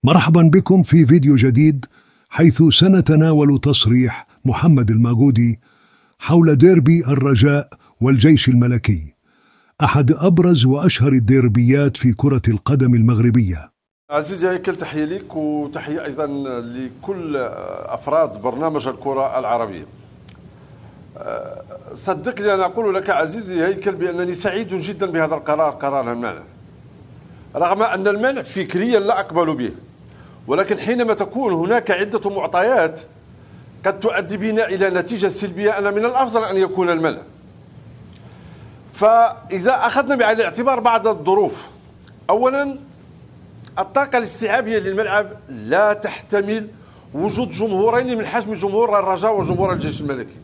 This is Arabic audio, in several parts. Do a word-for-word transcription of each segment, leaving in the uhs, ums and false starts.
مرحبا بكم في فيديو جديد، حيث سنتناول تصريح محمد الماغودي حول ديربي الرجاء والجيش الملكي، أحد أبرز وأشهر الديربيات في كرة القدم المغربية. عزيزي هيكل، تحية لك وتحية أيضا لكل أفراد برنامج الكرة العربية. صدقني أنا أقول لك عزيزي هيكل بأنني سعيد جدا بهذا القرار، قرار المنع، رغم أن المنع فكريا لا أقبل به، ولكن حينما تكون هناك عدة معطيات قد تؤدي بنا إلى نتيجة سلبية، أن من الأفضل أن يكون المنع. فإذا أخذنا بعين الاعتبار بعض الظروف، أولا الطاقة الاستيعابية للملعب لا تحتمل وجود جمهورين من حجم جمهور الرجاء وجمهور الجيش الملكي.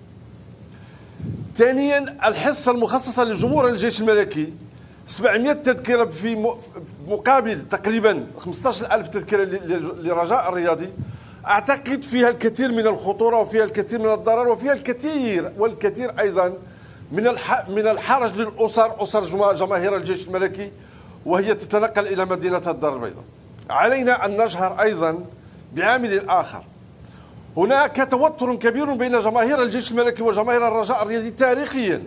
ثانيا الحصة المخصصة لجمهور الجيش الملكي سبعمائة تذكرة في مقابل تقريبا خمسة عشر ألف تذكرة للرجاء الرياضي، أعتقد فيها الكثير من الخطورة وفيها الكثير من الضرر وفيها الكثير والكثير أيضا من من الحرج للأسر، أسر جماهير الجيش الملكي وهي تتنقل إلى مدينة الدار البيضاء. علينا أن نجهر أيضا بعامل آخر، هناك توتر كبير بين جماهير الجيش الملكي وجماهير الرجاء الرياضي تاريخيا،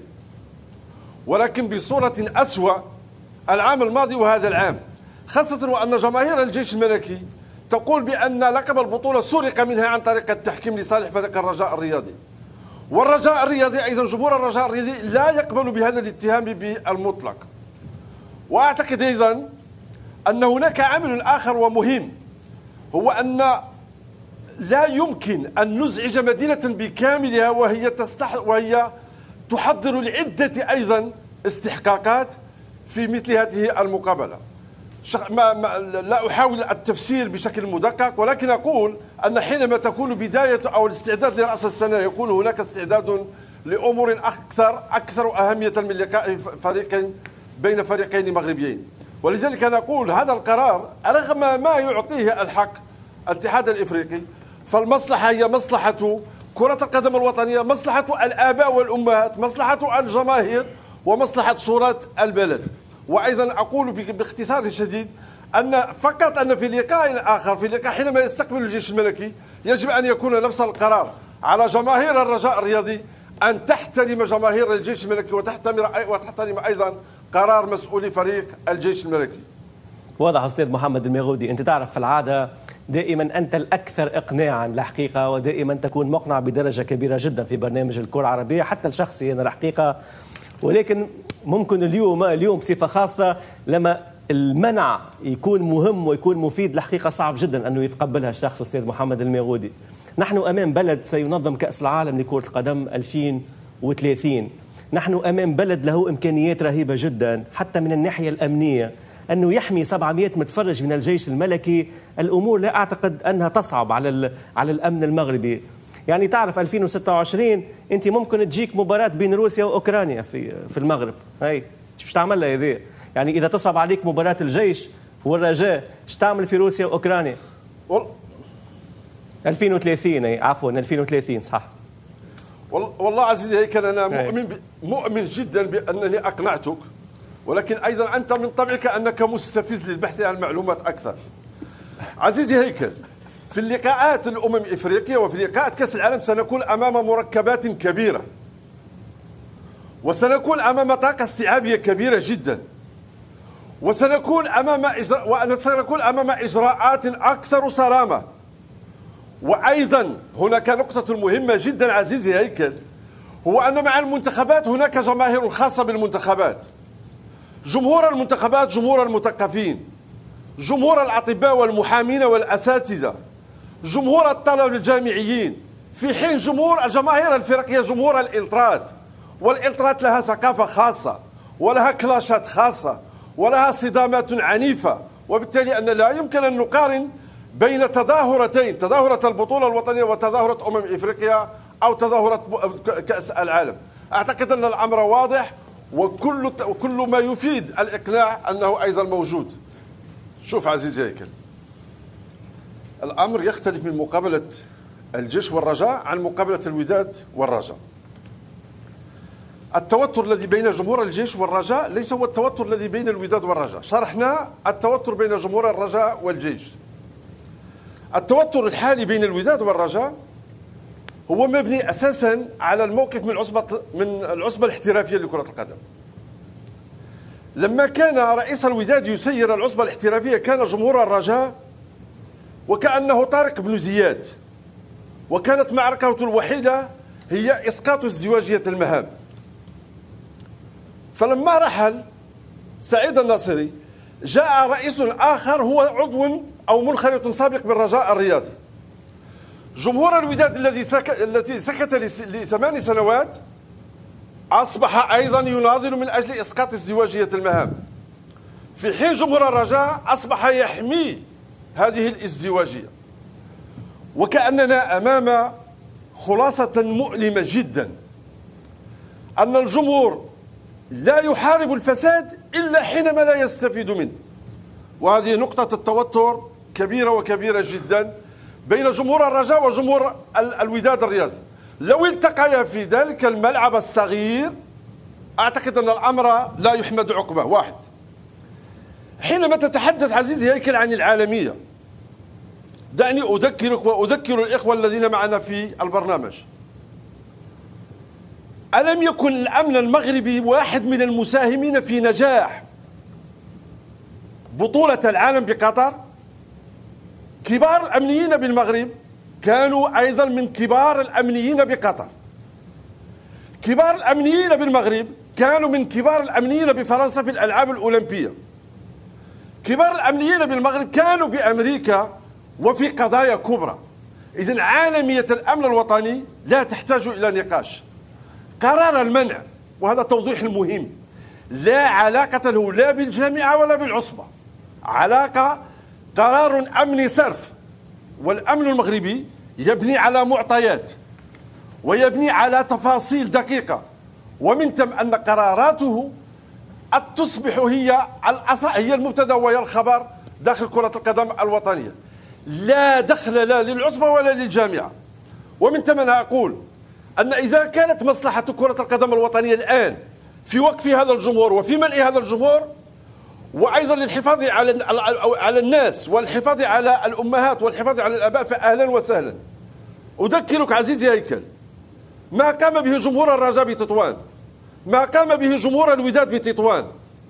ولكن بصورة أسوأ العام الماضي وهذا العام، خاصة وأن جماهير الجيش الملكي تقول بأن لقب البطولة سرق منها عن طريق التحكيم لصالح فريق الرجاء الرياضي، والرجاء الرياضي أيضا جمهور الرجاء الرياضي لا يقبل بهذا الاتهام بالمطلق. وأعتقد أيضا أن هناك عامل آخر ومهم، هو أن لا يمكن أن نزعج مدينة بكاملها وهي تستح وهي تحضر لعدة أيضا استحقاقات في مثل هذه المقابلة. ما ما لا أحاول التفسير بشكل مدقق، ولكن أقول أن حينما تكون بداية أو الاستعداد لرأس السنة يكون هناك استعداد لأمور أكثر أكثر أهمية من لقاء فريقين بين فريقين مغربيين. ولذلك أنا أقول هذا القرار رغم ما يعطيه الحق الاتحاد الإفريقي، فالمصلحة هي مصلحة كرة القدم الوطنية، مصلحة الآباء والأمهات، مصلحة الجماهير، ومصلحة صورة البلد. وأيضا أقول باختصار شديد أن فقط أن في لقاء آخر، في لقاء حينما يستقبل الجيش الملكي، يجب أن يكون نفس القرار على جماهير الرجاء الرياضي أن تحترم جماهير الجيش الملكي وتحترم وتحترم أيضا قرار مسؤولي فريق الجيش الملكي. واضح أستاذ محمد الماغودي، أنت تعرف في العادة دائما أنت الأكثر إقناعا الحقيقة، ودائما تكون مقنع بدرجة كبيرة جدا في برنامج الكرة العربية، حتى الشخصي أنا الحقيقة. ولكن ممكن اليوم اليوم بصفة خاصة لما المنع يكون مهم ويكون مفيد، الحقيقة صعب جدا أنه يتقبلها الشخص أستاذ محمد الماغودي. نحن أمام بلد سينظم كأس العالم لكرة القدم ألفين وثلاثين، نحن أمام بلد له إمكانيات رهيبة جدا حتى من الناحية الأمنية، أنه يحمي سبعمائة متفرج من الجيش الملكي. الأمور لا أعتقد أنها تصعب على على الأمن المغربي. يعني تعرف ألفين وستة وعشرين أنت ممكن تجيك مباراة بين روسيا وأوكرانيا في في المغرب، هاي شو تعمل لها هذه؟ يعني إذا تصعب عليك مباراة الجيش والرجاء، ايش تعمل في روسيا وأوكرانيا؟ ألفين وثلاثين، أي عفوا ألفين وثلاثين صح. والله عزيزي هيكل، أنا مؤمن مؤمن جدا بأنني أقنعتك، ولكن أيضا أنت من طبعك أنك مستفز للبحث عن معلومات أكثر. عزيزي هيكل، في اللقاءات الأمم الإفريقية وفي لقاءات كأس العالم سنكون أمام مركبات كبيرة، وسنكون أمام طاقة استيعابية كبيرة جدا، وسنكون أمام إجراء وسنكون أمام إجراءات أكثر صرامة. وأيضا هناك نقطة مهمة جدا عزيزي هيكل، هو أن مع المنتخبات هناك جماهير خاصة بالمنتخبات، جمهور المنتخبات جمهور المثقفين، جمهور الأطباء والمحامين والأساتذة، جمهور الطلبة الجامعيين، في حين جمهور الجماهير الفرقية جمهور الإلترات. والإلترات لها ثقافة خاصة ولها كلاشات خاصة ولها صدامات عنيفة، وبالتالي أن لا يمكن أن نقارن بين تظاهرتين، تظاهرة البطولة الوطنية وتظاهرة أمم إفريقيا أو تظاهرة كأس العالم. أعتقد أن الأمر واضح، وكل كل ما يفيد الإقناع أنه أيضا موجود. شوف عزيزي هيكل، الأمر يختلف من مقابلة الجيش والرجاء عن مقابلة الوداد والرجاء. التوتر الذي بين جمهور الجيش والرجاء ليس هو التوتر الذي بين الوداد والرجاء. شرحنا التوتر بين جمهور الرجاء والجيش. التوتر الحالي بين الوداد والرجاء هو مبني أساسا على الموقف من العصبة من العصبة الاحترافية لكرة القدم. لما كان رئيس الوداد يسير العصبة الاحترافية كان جمهور الرجاء وكأنه طارق بن زياد، وكانت معركته الوحيدة هي إسقاط ازدواجية المهام. فلما رحل سعيد الناصري جاء رئيس آخر هو عضو أو منخرط سابق بالرجاء الرياضي. جمهور الوداد الذي سك... الذي سكت لثمان سنوات أصبح أيضا يناضل من أجل إسقاط ازدواجية المهام، في حين جمهور الرجاء أصبح يحمي هذه الازدواجية. وكأننا أمام خلاصة مؤلمة جدا، أن الجمهور لا يحارب الفساد إلا حينما لا يستفيد منه. وهذه نقطة التوتر كبيرة وكبيرة جدا بين جمهور الرجاء وجمهور الوداد الرياضي. لو التقيا في ذلك الملعب الصغير أعتقد أن الأمر لا يحمد عقبه. واحد، حينما تتحدث عزيزي هيكل عن العالمية، دعني أذكرك وأذكر الإخوة الذين معنا في البرنامج، ألم يكن الأمن المغربي واحد من المساهمين في نجاح بطولة العالم بقطر؟ كبار الأمنيين بالمغرب كانوا أيضا من كبار الأمنيين بقطر. كبار الأمنيين بالمغرب كانوا من كبار الأمنيين بفرنسا في الألعاب الأولمبية. كبار الأمنيين بالمغرب كانوا بأمريكا وفي قضايا كبرى. إذن عالمية الأمن الوطني لا تحتاج إلى نقاش. قرار المنع، وهذا توضيح مهم، لا علاقة له لا بالجامعة ولا بالعصبة، علاقة قرار أمني صرف. والأمن المغربي يبني على معطيات ويبني على تفاصيل دقيقة، ومن ثم أن قراراته تصبح هي هي المبتدأ وهي الخبر داخل كرة القدم الوطنية، لا دخل لا للعصبة ولا للجامعة. ومن ثم أنا أقول أن إذا كانت مصلحة كرة القدم الوطنية الآن في وقف هذا الجمهور وفي منع هذا الجمهور، وأيضا للحفاظ على على الناس والحفاظ على الأمهات والحفاظ على الآباء، فأهلا وسهلا. أذكرك عزيزي هيكل، ما قام به جمهور الرجاء بتطوان، ما قام به جمهور الوداد بتطوان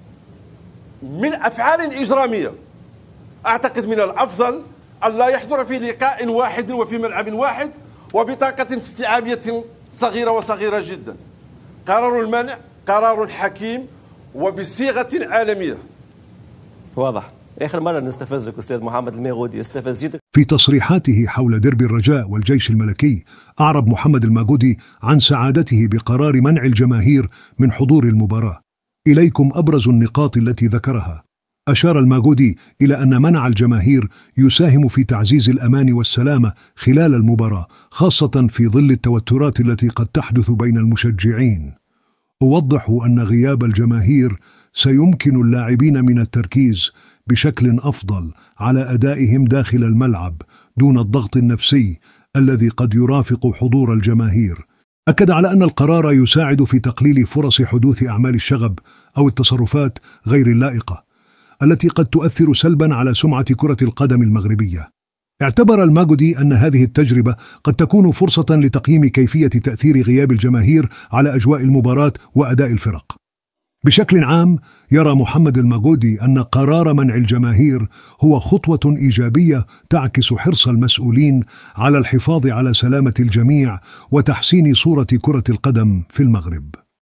من أفعال إجرامية، أعتقد من الأفضل أن لا يحضر في لقاء واحد وفي ملعب واحد وبطاقة استيعابية صغيرة وصغيرة جدا. قرار المنع قرار حكيم وبصيغة عالمية. واضح. آخر مرة نستفزك أستاذ محمد الماغودي، استفزيتك في تصريحاته حول ديربي الرجاء والجيش الملكي. أعرب محمد الماغودي عن سعادته بقرار منع الجماهير من حضور المباراة. إليكم أبرز النقاط التي ذكرها. أشار الماغودي إلى أن منع الجماهير يساهم في تعزيز الأمان والسلامة خلال المباراة، خاصة في ظل التوترات التي قد تحدث بين المشجعين. أوضح أن غياب الجماهير سيمكن اللاعبين من التركيز بشكل أفضل على أدائهم داخل الملعب دون الضغط النفسي الذي قد يرافق حضور الجماهير. أكد على أن القرار يساعد في تقليل فرص حدوث أعمال الشغب أو التصرفات غير اللائقة التي قد تؤثر سلبا على سمعة كرة القدم المغربية. اعتبر الماغودي أن هذه التجربة قد تكون فرصة لتقييم كيفية تأثير غياب الجماهير على أجواء المباراة وأداء الفرق. بشكل عام يرى محمد الماغودي أن قرار منع الجماهير هو خطوة إيجابية تعكس حرص المسؤولين على الحفاظ على سلامة الجميع وتحسين صورة كرة القدم في المغرب.